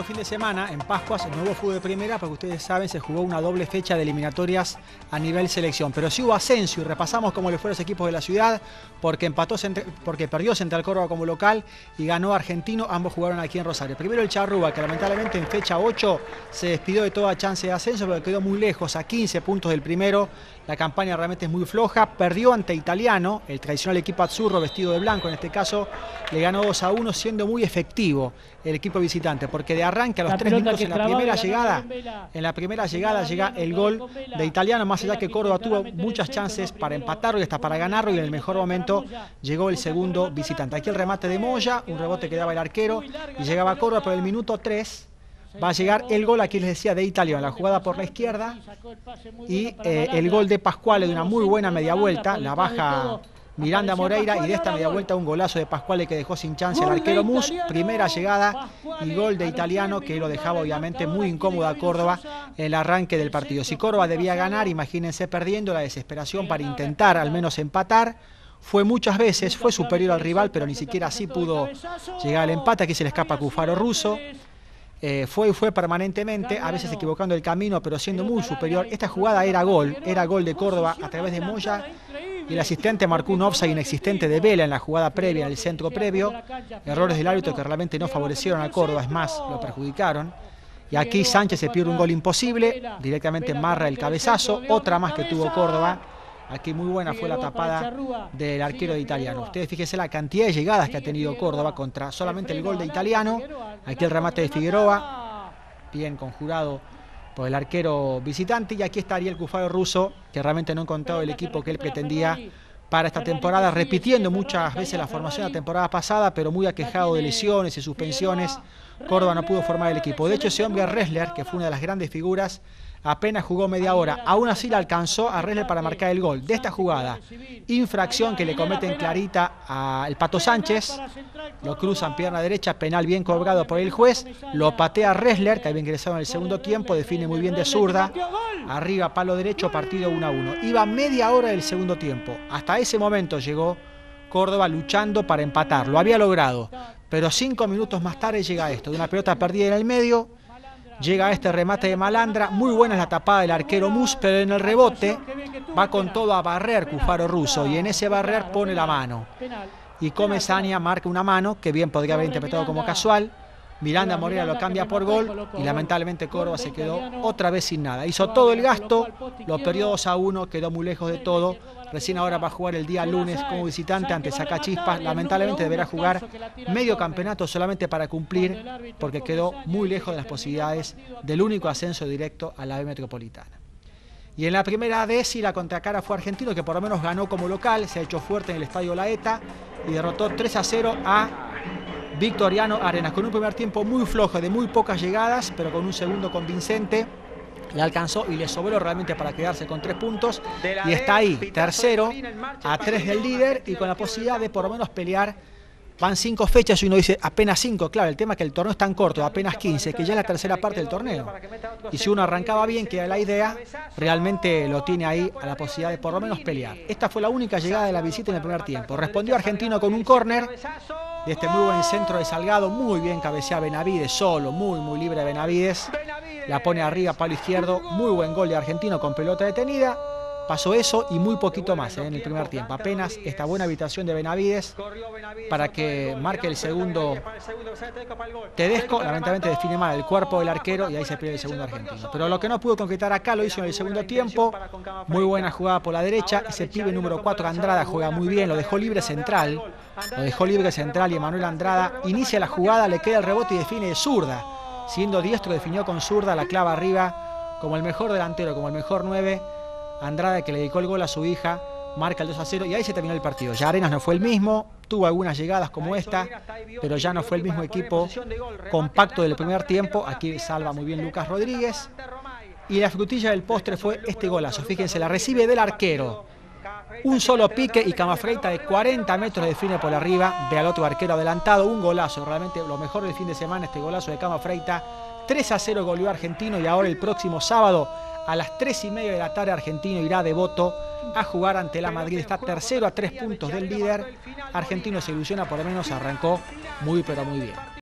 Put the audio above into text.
pasado fin de semana, en Pascuas, no hubo fútbol de primera, porque ustedes saben, se jugó una doble fecha de eliminatorias a nivel selección. Pero sí hubo ascenso y repasamos cómo le fue a los equipos de la ciudad, porque perdió Central Córdoba como local y ganó Argentino. Ambos jugaron aquí en Rosario. Primero el Charrúa, que lamentablemente en fecha 8 se despidió de toda chance de ascenso, porque quedó muy lejos, a 15 puntos del primero. La campaña realmente es muy floja. Perdió ante Italiano, el tradicional equipo azzurro vestido de blanco. En este caso le ganó 2-1, siendo muy efectivo el equipo visitante, porque de arranque a los 3 minutos en la primera llegada llega el gol de Italiano, más allá que Córdoba tuvo muchas chances para empatarlo y hasta para ganarlo, y en el mejor momento llegó el segundo visitante. Aquí el remate de Moya, un rebote que daba el arquero y llegaba Córdoba, pero el minuto 3 va a llegar el gol, aquí les decía, de Italiano, la jugada por la izquierda, y el gol de Pascuale de una muy buena media vuelta, la baja Miranda Moreira, y de esta media vuelta un golazo de Pascuale que dejó sin chance al arquero Mus. Primera llegada y gol de Italiano, que lo dejaba obviamente muy incómodo a Córdoba en el arranque del partido. Si Córdoba debía ganar, imagínense perdiendo, la desesperación para intentar al menos empatar. Fue muchas veces, fue superior al rival, pero ni siquiera así pudo llegar al empate. Aquí se le escapa a Cufaro Russo. Fue permanentemente, a veces equivocando el camino, pero siendo muy superior. Esta jugada era gol de Córdoba a través de Moya, y el asistente marcó un offside inexistente de Vela en la jugada previa, en el centro previo. Errores del árbitro que realmente no favorecieron a Córdoba, es más, lo perjudicaron. Y aquí Sánchez se pierde un gol imposible, directamente marra el cabezazo, otra más que tuvo Córdoba. Aquí muy buena fue la tapada del arquero de Italiano. Ustedes fíjense la cantidad de llegadas que ha tenido Córdoba contra solamente el gol de Italiano. Aquí el remate de Figueroa, bien conjurado por el arquero visitante. Y aquí estaría el Cufaro Russo, que realmente no ha encontrado el equipo que él pretendía para esta temporada, repitiendo muchas veces la formación de la temporada pasada, pero muy aquejado de lesiones y suspensiones. Córdoba no pudo formar el equipo. De hecho, ese hombre Ressler, que fue una de las grandes figuras, apenas jugó media hora. Aún así le alcanzó a Ressler para marcar el gol de esta jugada. Infracción que le cometen clarita al Pato Sánchez. Lo cruzan pierna derecha, penal bien cobrado por el juez. Lo patea Ressler, que había ingresado en el segundo tiempo. Define muy bien de zurda. Arriba, palo derecho, partido 1-1. Iba media hora del segundo tiempo. Hasta ese momento llegó Córdoba luchando para empatar. Lo había logrado. Pero 5 minutos más tarde llega esto. De una pelota perdida en el medio. Llega este remate de Malandra, muy buena es la tapada del arquero Mus, pero en el rebote va con todo a barrer Cufaro Russo, y en ese barrer pone la mano. Y Comesaña marca una mano, que bien podría haber interpretado como casual. Miranda Moreira lo cambia por gol, y lamentablemente Córdoba se quedó otra vez sin nada. Hizo todo el gasto, lo perdió 2-1, quedó muy lejos de todo. Recién ahora va a jugar el día lunes como visitante ante Sacachispas. Lamentablemente deberá jugar medio campeonato solamente para cumplir, porque quedó muy lejos de las posibilidades del único ascenso directo a la B Metropolitana. Y en la primera D, sí, la contracara fue Argentino, que por lo menos ganó como local, se ha hecho fuerte en el Estadio Laeta y derrotó 3-0 a Victoriano Arenas, con un primer tiempo muy flojo, de muy pocas llegadas, pero con un segundo convincente. Le alcanzó y le sobró realmente para quedarse con 3 puntos. Y está ahí, tercero, a 3 del líder, y con la posibilidad de por lo menos pelear. Van 5 fechas y uno dice apenas 5. Claro, el tema es que el torneo es tan corto, apenas 15, que ya es la tercera parte del torneo. Y si uno arrancaba bien, que era la idea, realmente lo tiene ahí a la posibilidad de por lo menos pelear. Esta fue la única llegada de la visita en el primer tiempo. Respondió Argentino con un córner de este muy buen centro de Salgado. Muy bien cabecea Benavides, solo, muy libre Benavides. La pone arriba, palo izquierdo. Muy buen gol de Argentino con pelota detenida. Pasó eso y muy poquito más en el primer tiempo. Apenas esta buena habitación de Benavides para que marque el segundo. Tedesco lamentablemente define mal el cuerpo del arquero y ahí se pierde el segundo argentino. Pero lo que no pudo concretar acá lo hizo en el segundo tiempo. Muy buena jugada por la derecha. Ese pibe número 4, Andrada, juega muy bien. Lo dejó libre central. Y Emanuel Andrada inicia la jugada, le queda el rebote y define de zurda. Siendo diestro, definió con zurda, la clava arriba como el mejor delantero, como el mejor 9. Andrada, que le dedicó el gol a su hija, marca el 2-0 y ahí se terminó el partido. Ya Arenas no fue el mismo, tuvo algunas llegadas como esta, pero ya no fue el mismo equipo compacto del primer tiempo. Aquí salva muy bien Lucas Rodríguez. Y la frutilla del postre fue este golazo. Fíjense, la recibe del arquero. Un solo pique y Camafreita de 40 metros define por arriba. Ve al otro arquero adelantado. Un golazo, realmente lo mejor del fin de semana, este golazo de Camafreita. 3-0 goleó Argentino, y ahora el próximo sábado a las 3:30 de la tarde Argentino irá de Voto a jugar ante la Madrid. Está tercero a 3 puntos del líder. Argentino se ilusiona, por lo menos arrancó muy pero muy bien.